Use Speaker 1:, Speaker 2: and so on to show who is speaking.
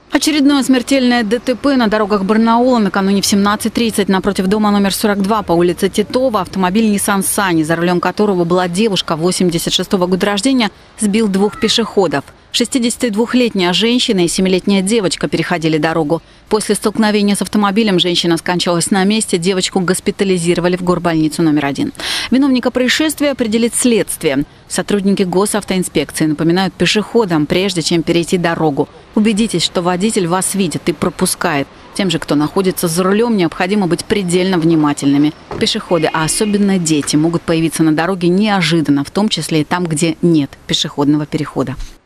Speaker 1: Очередное смертельное ДТП на дорогах Барнаула накануне в 17:30 напротив дома номер 42 по улице Титова автомобиль Nissan Sunny, за рулем которого была девушка 86-го года рождения, сбил двух пешеходов. 62-летняя женщина и 7-летняя девочка переходили дорогу. После столкновения с автомобилем женщина скончалась на месте, девочку госпитализировали в горбольницу номер 1. Виновника происшествия определит следствие. Сотрудники госавтоинспекции напоминают пешеходам, прежде чем перейти дорогу: убедитесь, что водитель вас видит и пропускает. Тем же, кто находится за рулем, необходимо быть предельно внимательными. Пешеходы, а особенно дети, могут появиться на дороге неожиданно, в том числе и там, где нет пешеходного перехода.